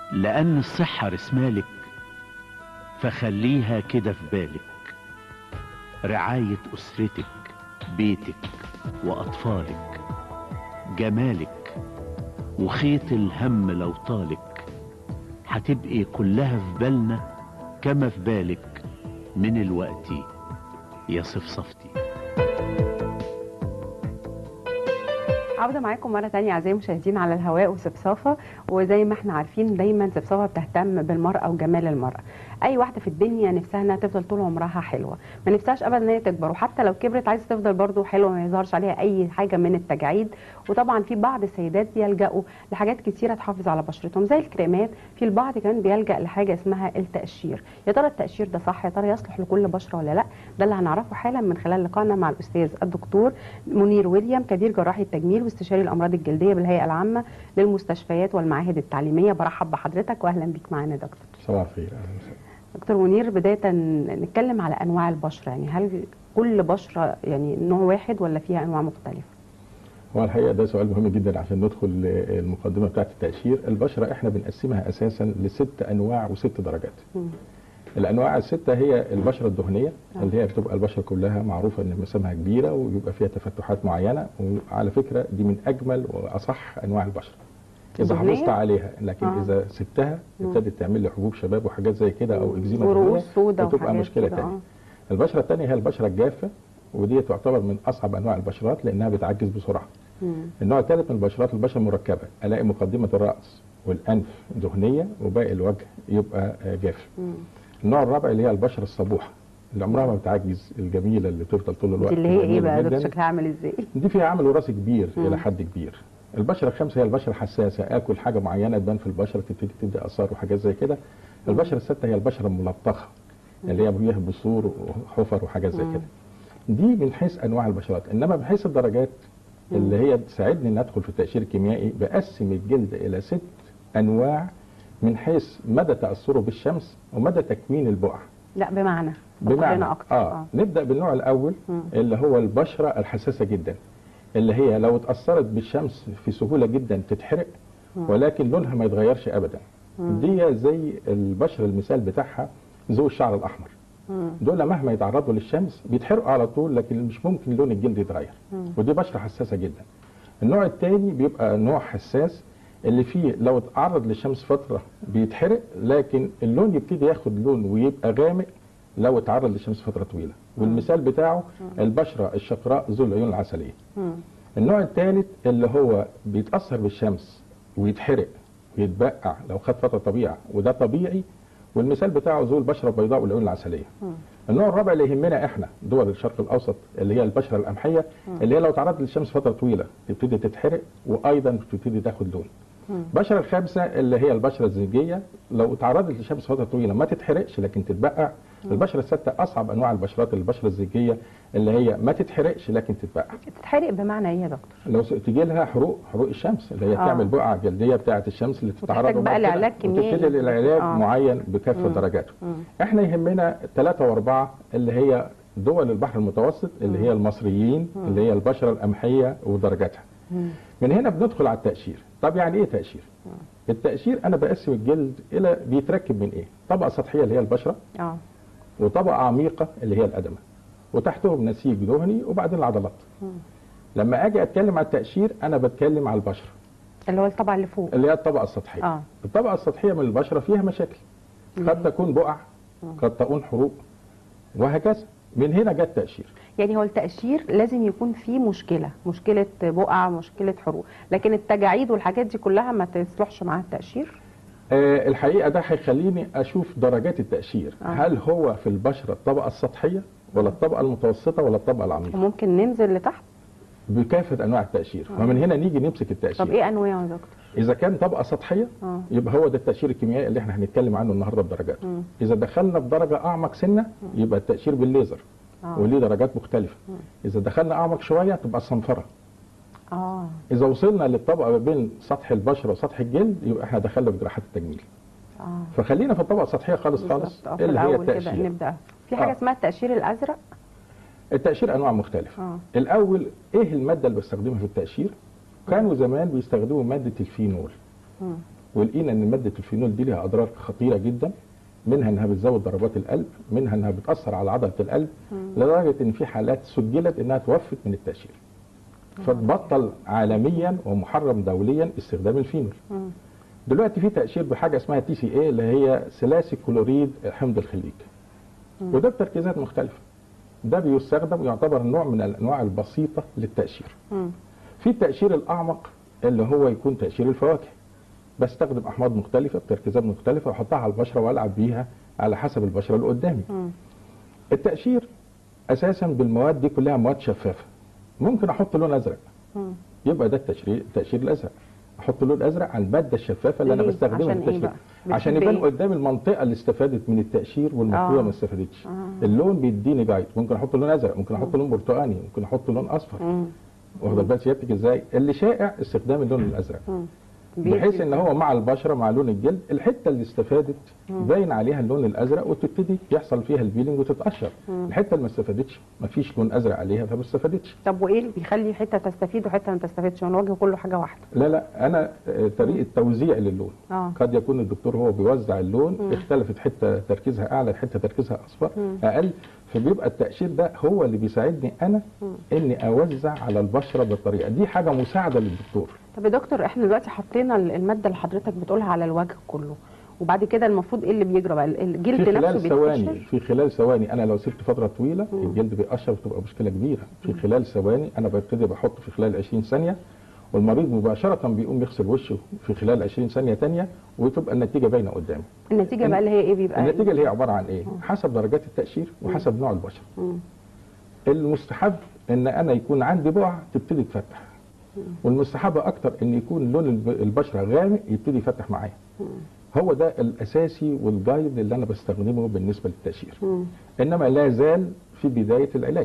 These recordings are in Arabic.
لأن الصحة رسمالك، فخليها كده في بالك. رعاية أسرتك، بيتك وأطفالك، جمالك وخيط الهم لو طالك، هتبقي كلها في بالنا كما في بالك من الوقت يا صفصفتي. عودة معاكم مرة تانية أعزائي المشاهدين على الهواء وسبسافة. وزي ما احنا عارفين دايما سبسافة بتهتم بالمرأة وجمال المرأة. أي واحدة في الدنيا نفسها إنها تفضل طول عمرها حلوة، ما نفسهاش أبدا إن هي تكبر، وحتى لو كبرت عايزة تفضل برضو حلوة ما يظهرش عليها أي حاجة من التجاعيد. وطبعا في بعض السيدات بيلجأوا لحاجات كتيرة تحافظ على بشرتهم زي الكريمات، في البعض كمان بيلجأ لحاجة اسمها التقشير. يا ترى التقشير ده صح؟ يا ترى يصلح لكل بشرة ولا لا؟ ده اللي هنعرفه حالا من خلال لقائنا مع الأستاذ الدكتور منير ويليام، كبير جراحي التجميل واستشاري الأمراض الجلدية بالهيئة العامة للمستشفيات والمعاهد التعليمية. برحب بحضرتك واهلا بيك معانا دكتور. صباح الخير. دكتور منير، بداية نتكلم على أنواع البشرة، يعني هل كل بشرة يعني نوع واحد ولا فيها أنواع مختلفة؟ هو الحقيقة ده سؤال مهم جدا عشان ندخل المقدمة بتاعت التقشير. البشرة احنا بنقسمها أساسا ل6 أنواع و6 درجات. الأنواع ال6 هي البشرة الدهنية اللي هي بتبقى البشرة كلها معروفة إن مسامها كبيرة ويبقى فيها تفتحات معينة، وعلى فكرة دي من أجمل وأصح أنواع البشرة إذا حافظت عليها، لكن إذا سبتها ابتدت تعمل لي حبوب شباب وحاجات زي كده أو إكزيما ورؤوس سوداء بتبقى مشكلة تانية. البشرة الثانية هي البشرة الجافة، ودي تعتبر من أصعب أنواع البشرات لأنها بتعجز بسرعة. النوع الثالث من البشرات البشرة المركبة، ألاقي مقدمة الرأس والأنف دهنية وباقي الوجه يبقى جاف. النوع الرابع اللي هي البشرة الصبوحة اللي عمرها ما بتعجز، الجميلة اللي بتفضل طول الوقت. اللي هي ايه بقى ده شكلها عامل ازاي؟ دي فيها عمل وراثي كبير إلى حد كبير. البشرة الخامسة هي البشرة الحساسة، آكل حاجة معينة تبان في البشرة تبتدي تدي آثار وحاجات زي كده. البشرة السادسة هي البشرة الملطخة اللي هي فيها بثور وحفر وحاجات زي كده. دي من حيث أنواع البشرات، إنما من حيث الدرجات اللي هي تساعدني إن أدخل في التقشير الكيميائي، بقسم الجلد إلى 6 أنواع من حيث مدى تأثره بالشمس ومدى تكوين البقع. لا بمعنى أكتر. نبدأ بالنوع الأول اللي هو البشرة الحساسة جدا، اللي هي لو اتأثرت بالشمس في سهولة جدا تتحرق ولكن لونها ما يتغيرش أبدا. دي زي البشرة المثال بتاعها ذو الشعر الأحمر. دول مهما يتعرضوا للشمس بيتحرقوا على طول، لكن مش ممكن لون الجلد يتغير. ودي بشرة حساسة جدا. النوع الثاني بيبقى نوع حساس اللي فيه لو اتعرض للشمس فترة بيتحرق، لكن اللون يبتدي ياخد لون ويبقى غامق لو اتعرض للشمس فترة طويلة. والمثال بتاعه البشرة الشقراء ذو العيون العسلية. النوع الثالث اللي هو بيتأثر بالشمس ويتحرق ويتبقع لو خد فترة طبيعة، وده طبيعي، والمثال بتاعه ذو البشرة البيضاء والعيون العسلية. النوع الرابع اللي يهمنا احنا دول الشرق الاوسط اللي هي البشرة القمحية اللي هي لو تعرضت للشمس فترة طويلة تبتدي تتحرق وايضا بتبتدي تاخد لون. البشرة الخامسة اللي هي البشرة الزيجية، لو تعرضت للشمس فترة طويلة ما تتحرقش لكن تتبقع. البشرة السادسة اصعب انواع البشرات البشرة الزيجية اللي هي ما تتحرقش لكن تتبقع. تتحرق بمعنى ايه يا دكتور؟ لو تيجي لها حروق الشمس اللي هي تعمل بقعة جلدية بتاعة الشمس اللي تتعرض بقى لعلاج كيميائي وتبتدي العلاج معين بكافة درجاته. احنا يهمنا 3 و4 اللي هي دول البحر المتوسط اللي هي المصريين اللي هي البشرة القمحية ودرجاتها. من هنا بندخل على التقشير. طب يعني ايه تقشير؟ التقشير انا بقسم الجلد الى بيتركب من ايه؟ طبقة سطحية اللي هي البشرة، وطبقة عميقة اللي هي الأدمة، وتحتهم نسيج دهني، وبعدين العضلات. لما اجي اتكلم على التقشير انا بتكلم على البشرة اللي هو الطبقة اللي فوق اللي هي الطبقة السطحية. الطبقة السطحية من البشرة فيها مشاكل، قد تكون بقع، قد تكون حروق، وهكذا. من هنا جاء التقشير. يعني هو التقشير لازم يكون فيه مشكلة بقع، مشكلة حروق، لكن التجاعيد والحاجات دي كلها ما تصلحش معاها التقشير. الحقيقة ده هيخليني أشوف درجات التقشير. هل هو في البشرة الطبقة السطحية ولا الطبقة المتوسطة ولا الطبقة العميقة؟ ممكن ننزل لتحت بكافة أنواع التقشير. ومن هنا نيجي نمسك التقشير. طب إيه أنواعه يا دكتور؟ إذا كان طبقة سطحية يبقى هو ده التقشير الكيميائي اللي احنا هنتكلم عنه النهارده بدرجاته. إذا دخلنا بدرجة أعمق سنة يبقى التقشير بالليزر وليه درجات مختلفة. إذا دخلنا أعمق شوية تبقى الصنفرة. إذا وصلنا للطبقة ما بين سطح البشرة وسطح الجلد يبقى احنا دخلنا في جراحات التجميل. فخلينا في الطبقة السطحية خالص اللي هي التقشير. نبدأ في حاجة اسمها التقشير الأزرق. التقشير أنواع مختلفة. الأول إيه المادة اللي بستخدمها في التقشير؟ كانوا زمان بيستخدموا مادة الفينول. ولقينا ان ماده الفينول دي لها اضرار خطيره جدا، منها انها بتزود ضربات القلب، منها انها بتاثر على عضله القلب، لدرجه ان في حالات سجلت انها توفت من التاشير. فتبطل عالميا ومحرم دوليا استخدام الفينول. دلوقتي في تاشير بحاجه اسمها TCA اللي هي ثلاثي كلوريد حمض الخليج، وده بتركيزات مختلفه. ده بيستخدم يعتبر نوع من الانواع البسيطه للتاشير. في التاشير الاعمق اللي هو يكون تاشير الفواكه، بستخدم احماض مختلفه بتركيزات مختلفه واحطها على البشره والعب بيها على حسب البشره اللي قدامي. التاشير اساسا بالمواد دي كلها مواد شفافه، ممكن احط لون ازرق يبقى ده التاشير الازرق، احط لون ازرق على الماده الشفافه اللي انا بستخدمها في التاشير عشان يبان قدام المنطقه اللي استفادت من التاشير والمنطقه ما استفادتش. اللون بيديني جايد، ممكن احط لون ازرق، ممكن احط لون برتقاني، ممكن احط لون اصفر. واخد بال سيادتك ازاي؟ اللي شائع استخدام اللون الازرق، بحيث ان هو مع البشره مع لون الجلد الحته اللي استفادت باين عليها اللون الازرق وتبتدي يحصل فيها البيلينج وتتقشر. الحته اللي ما استفادتش ما فيش لون ازرق عليها فما استفادتش. طب وايه اللي بيخلي حته تستفيد وحته ما تستفيدش؟ الوجه كله حاجه واحده. لا انا طريقه توزيع للون. قد يكون الدكتور هو بيوزع اللون اختلفت، حته تركيزها اعلى، حته تركيزها اصفر اقل، فبيبقى التاشير ده هو اللي بيساعدني انا اني اوزع على البشره بالطريقه دي، حاجه مساعده للدكتور. طب يا دكتور احنا دلوقتي حطينا الماده اللي حضرتك بتقولها على الوجه كله، وبعد كده المفروض ايه اللي بيجرى بقى؟ الجلد نفسه بيتقشر في خلال ثواني. انا لو سبت فتره طويله الجلد بيقشر وتبقى مشكله كبيره. في خلال ثواني انا ببتدي بحط في خلال 20 ثانيه، والمريض مباشره بيقوم يغسل وشه في خلال 20 ثانيه ثانيه، وتبقى النتيجه باينه قدامه. النتيجه بقى اللي هي ايه بيبقى؟ النتيجه اللي هي عباره عن ايه؟ حسب درجات التاشير وحسب نوع البشره. المستحب ان انا يكون عندي بقع تبتدي تفتح، والمستحبه اكتر ان يكون لون البشره غامق يبتدي يفتح معايا. هو ده الاساسي والجايد اللي انا بستخدمه بالنسبه للتاشير. انما لا زال في بدايه العلاج.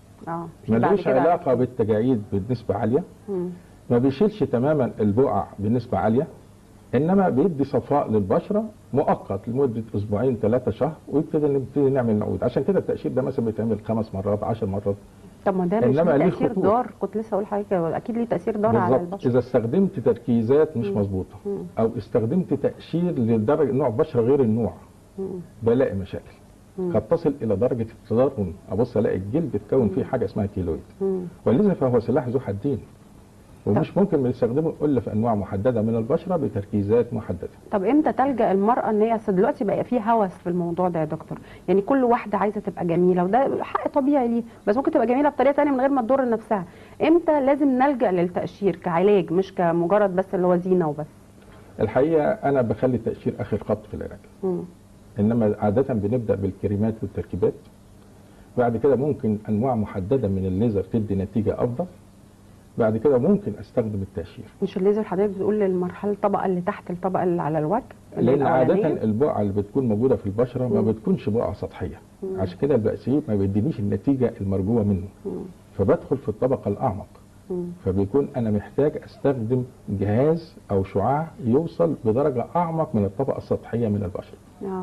ملوش علاقه بالتجاعيد بنسبه عاليه، ما بيشيلش تماما البقع بنسبه عاليه، انما بيدي صفاء للبشره مؤقت لمده اسبوعين 3 شهر، نبتدي نعمل نعود. عشان كده التاشير ده مثلا بيتعمل 5 مرات 10 مرات. طب ما ده مش ليه تاثير ضار؟ كنت لسه اقول حضرتك اكيد ليه تاثير ضار على البشره. اذا استخدمت تركيزات مش مظبوطه او استخدمت تاشير لدرجه نوع بشره غير النوع بلاقي مشاكل قد تصل الى درجه التضرر. ابص الاقي الجلد اتكون فيه حاجه اسمها كيلويد، ولذا فهو سلاح ذو حدين، ومش ممكن بنستخدمه الا في انواع محدده من البشره بتركيزات محدده. طب امتى تلجا المراه ان هي دلوقتي بقى في هوس في الموضوع ده يا دكتور؟ يعني كل واحده عايزه تبقى جميله، وده حق طبيعي ليه، بس ممكن تبقى جميله بطريقه ثانيه من غير ما تضر نفسها. امتى لازم نلجا للتاشير كعلاج مش كمجرد بس اللي هو زينه وبس؟ الحقيقه انا بخلي التاشير اخر خط في العلاج. انما عاده بنبدا بالكريمات والتركيبات، بعد كده ممكن انواع محدده من الليزر تدي نتيجه افضل، بعد كده ممكن استخدم التاشير. مش الليزر حضرتك بتقول للمرحله الطبقه اللي تحت الطبقه اللي على الوجه؟ لان عاده البقعه اللي بتكون موجوده في البشره ما بتكونش بقعه سطحيه، عشان كده البقسيم ما بيدينيش النتيجه المرجوه منه. فبدخل في الطبقه الاعمق، فبيكون انا محتاج استخدم جهاز او شعاع يوصل بدرجه اعمق من الطبقه السطحيه من البشره.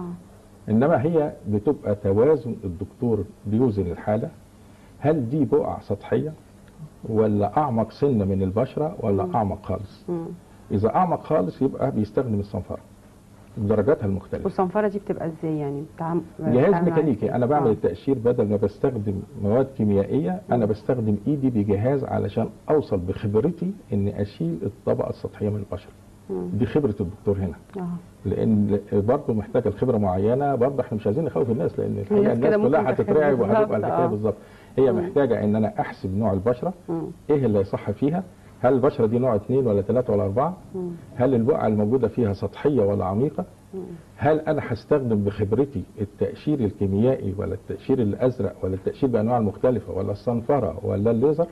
انما هي بتبقى توازن، الدكتور بيوزن الحاله، هل دي بقعه سطحيه ولا اعمق سنه من البشره ولا اعمق خالص. اذا اعمق خالص يبقى بيستخدم الصنفره بدرجاتها المختلفه. والصنفره دي بتبقى ازاي يعني؟ جهاز ميكانيكي. انا بعمل التاشير بدل ما بستخدم مواد كيميائيه، انا بستخدم ايدي بجهاز علشان اوصل بخبرتي اني اشيل الطبقه السطحيه من البشره. دي خبره الدكتور هنا. لان برضه محتاجه الخبره معينه، برضه احنا مش عايزين نخوف الناس، لان الحقيقه الناس كلها هتترعب وهتبقى الحكايه بالظبط. هي محتاجه ان انا احسب نوع البشره، ايه اللي يصح فيها، هل البشره دي نوع 2 ولا 3 ولا 4، هل البقعه الموجوده فيها سطحيه ولا عميقه، هل انا هستخدم بخبرتي التاشير الكيميائي ولا التاشير الازرق ولا التاشير بانواع المختلفه ولا الصنفره ولا الليزر،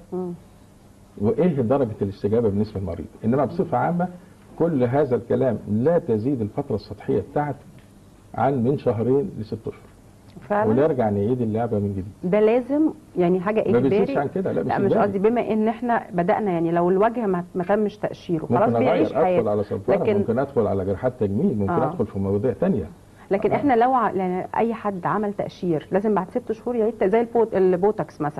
وايه درجه الاستجابه بالنسبه للمريض. انما بصفه عامه كل هذا الكلام لا تزيد الفتره السطحيه بتاعته عن من 2 ل 6 اشهر. فعلا. ونرجع نعيد اللعبه من جديد. ده لازم يعني حاجه اجباري؟ ما بيزيدش عن كده. لا مش قصدي، بما ان احنا بدانا يعني لو الوجه ما تمش تقشيره خلاص بيعيش حياته. ادخل على صنفره، لكن ممكن ادخل على جراحات تجميل، ممكن ادخل في مواضيع ثانيه. لكن احنا لو يعني اي حد عمل تقشير لازم بعد 6 شهور يعيد زي البوتوكس مثلا،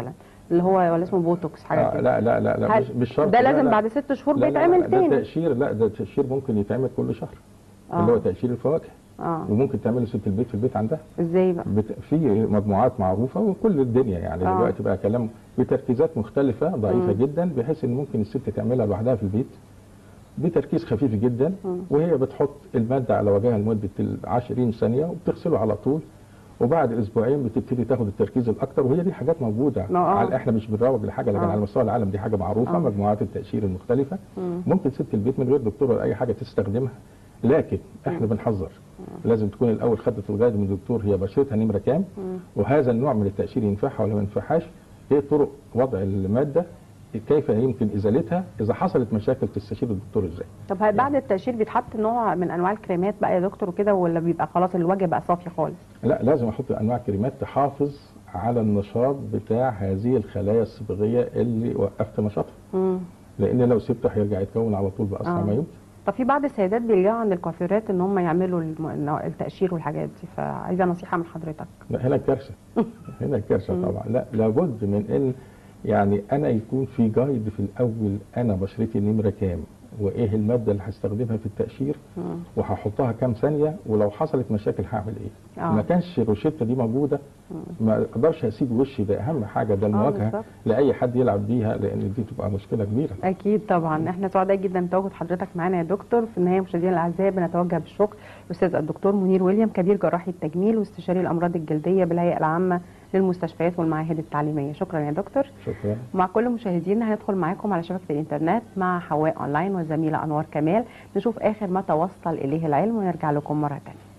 اللي هو ولا اسمه بوتوكس حاجه كده؟ لا لا لا, لا مش شرط. ده لازم لا بعد 6 شهور لا بيتعمل لا تاني؟ ده تقشير، لا ده تقشير ممكن يتعمل كل شهر، اللي هو تقشير الفواكه. وممكن تعمله ست البيت في البيت عندها. ازاي بقى؟ في مجموعات معروفه وكل الدنيا يعني دلوقتي بقى كلام بتركيزات مختلفه ضعيفه جدا، بحيث ان ممكن الست تعملها لوحدها في البيت بتركيز خفيف جدا، وهي بتحط الماده على وجهها لمده 20 ثانيه وبتغسله على طول، وبعد اسبوعين بتبتدي تاخد التركيز الاكتر. وهي دي حاجات موجوده احنا مش بنروج لحاجه، لكن على مستوى العالم دي حاجه معروفه. مجموعات التقشير المختلفه ممكن ست البيت من غير دكتور ولا اي حاجه تستخدمها، لكن احنا بنحذر لازم تكون الاول خدت الجايد من الدكتور هي بشرتها نمره كام، وهذا النوع من التقشير ينفعها ولا ما ينفعهاش، ايه طرق وضع الماده، كيف يمكن ازالتها، اذا حصلت مشاكل تستشير الدكتور ازاي. طب هل بعد التقشير بيتحط نوع من انواع الكريمات بقى يا دكتور وكده، ولا بيبقى خلاص الوجه بقى صافي خالص؟ لا لازم احط انواع كريمات تحافظ على النشاط بتاع هذه الخلايا الصبغيه اللي وقفت نشاطها، لان لو سبته هيرجع يتكون على طول باسرع ما يمكن. طب في بعض السيدات بيلجأوا عند الكوافيرات ان هم يعملوا التقشير والحاجات دي، فعايزه نصيحه من حضرتك. لا هنا كارثه، هنا كارثه طبعا. لا لابد من ان يعني انا يكون في جايد في الاول، انا بشرتي نمره كام، وايه الماده اللي هستخدمها في التقشير، وهحطها كام ثانيه، ولو حصلت مشاكل هعمل ايه. ما كانش الروشته دي موجوده ما اقدرش اسيب وشي، ده اهم حاجه، ده المواجهه لاي حد يلعب بيها، لان دي تبقى مشكله كبيره. اكيد طبعا. احنا سعداء جدا بتواجد حضرتك معانا يا دكتور. في النهايه مشاهدينا الاعزاء بنتوجه بالشكر للاستاذ الدكتور منير ويليام، كبير جراحي التجميل واستشاري الامراض الجلديه بالهيئه العامه للمستشفيات والمعاهد التعليميه. شكرا يا دكتور. شكرا. مع كل مشاهدينا هندخل معاكم على شبكه الانترنت مع حواء اونلاين والزميله انوار كمال، نشوف اخر ما توصل اليه العلم ونرجع لكم مره ثانيه.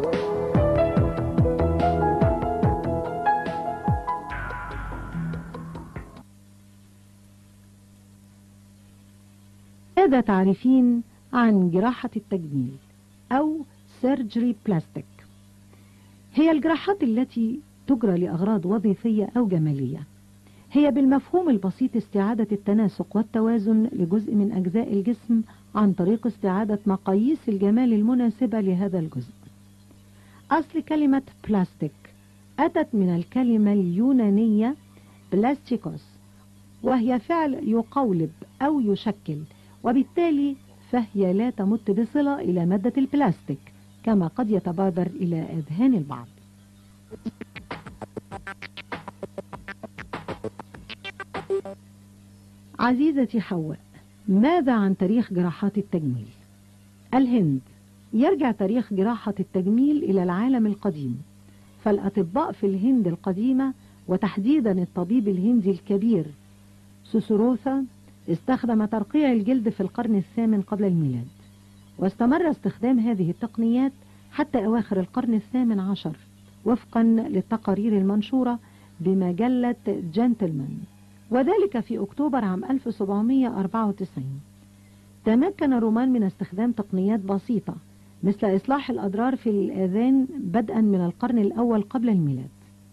ماذا تعرفين عن جراحة التجميل أو سيرجري بلاستيك؟ هي الجراحات التي تجرى لأغراض وظيفية أو جمالية. هي بالمفهوم البسيط استعادة التناسق والتوازن لجزء من أجزاء الجسم عن طريق استعادة مقاييس الجمال المناسبة لهذا الجزء. أصل كلمة بلاستيك أتت من الكلمة اليونانية بلاستيكوس، وهي فعل يقولب أو يشكل، وبالتالي فهي لا تمت بصلة إلى مادة البلاستيك كما قد يتبادر إلى أذهان البعض. عزيزتي حواء، ماذا عن تاريخ جراحات التجميل؟ الهند. يرجع تاريخ جراحة التجميل إلى العالم القديم، فالأطباء في الهند القديمة وتحديدا الطبيب الهندي الكبير سوسروثا استخدم ترقيع الجلد في القرن الثامن قبل الميلاد، واستمر استخدام هذه التقنيات حتى أواخر القرن الثامن عشر وفقا للتقارير المنشورة بمجلة جنتلمان، وذلك في أكتوبر عام 1794. تمكن الرومان من استخدام تقنيات بسيطة مثل إصلاح الأضرار في الآذان بدءا من القرن الأول قبل الميلاد.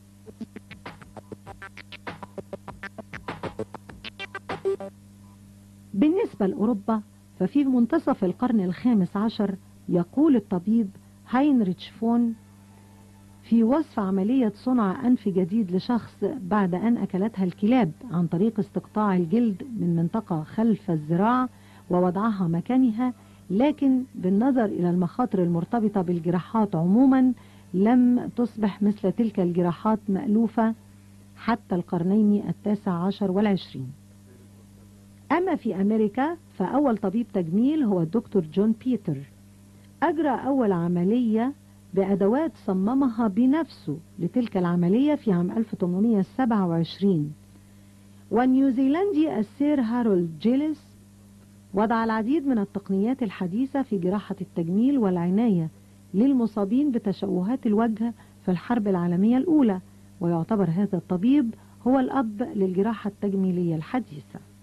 بالنسبة لأوروبا ففي منتصف القرن الخامس عشر يقول الطبيب هاينريتش فون في وصف عملية صنع أنف جديد لشخص بعد أن أكلتها الكلاب عن طريق استقطاع الجلد من منطقة خلف الذراع ووضعها مكانها، لكن بالنظر إلى المخاطر المرتبطة بالجراحات عموما لم تصبح مثل تلك الجراحات مألوفة حتى القرنين التاسع عشر والعشرين. أما في أمريكا فأول طبيب تجميل هو الدكتور جون بيتر، أجرى أول عملية بأدوات صممها بنفسه لتلك العملية في عام 1827. والنيوزيلندي السير هارولد جيلس وضع العديد من التقنيات الحديثة في جراحة التجميل والعناية للمصابين بتشوهات الوجه في الحرب العالمية الأولى، ويعتبر هذا الطبيب هو الأب للجراحة التجميلية الحديثة.